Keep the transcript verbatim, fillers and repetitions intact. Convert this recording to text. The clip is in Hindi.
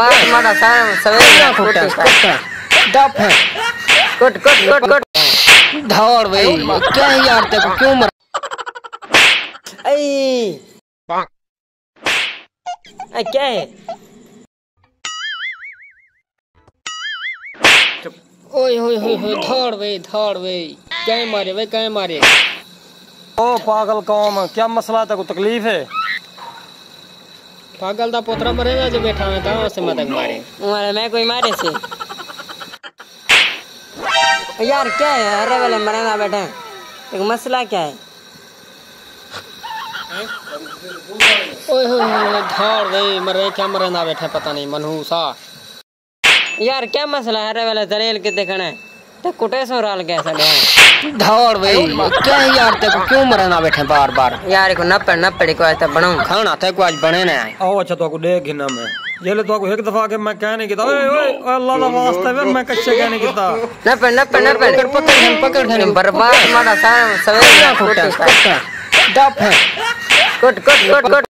बर्बाद मारा सारा सवेरे कुट डफ है कुट कुट कुट कुट धौड़ भाई क्या है यार तेरे को क्यों मर आई आई क्या है ओए होए होए होए धौड़ भाई धौड़ भाई क्या मारे भाई क्या मारे ओ पागल कौम क्या मसला तेरे को तकलीफ है पागल दा पोतरा मरे ना जो बैठा है कहां से मदद मारे मारे मैं कोई मारे से यार क्या है अरे वाले मरे ना बैठे एक मसला क्या है ओए होए होए धौड़ भाई मरे क्या मरे ना बैठे पता नहीं मनहूसा यार क्या मसला है अरे वाले दलेल के देखना है तो कुटे सो राल कैसा गया धौड़ भाई क्या है यार तेरे को क्यों मरे ना बैठे बार बार यार को नपड़ नपड़ को ऐसा बनाऊं खाना ते को आज बने ना आओ अच्छा तो को देख गिना मैं ये ले तो को एक दफा के मैं कह नहीं कीता ओए ओए अल्लाह दा वास्ता है मैं कच्चे कह नहीं कीता नपड़ नपड़ नपड़ पकड़ पकड़ पकड़ पकड़ बर्बाद मारा सारा सवेरे कुट डफ है कुट कुट कुट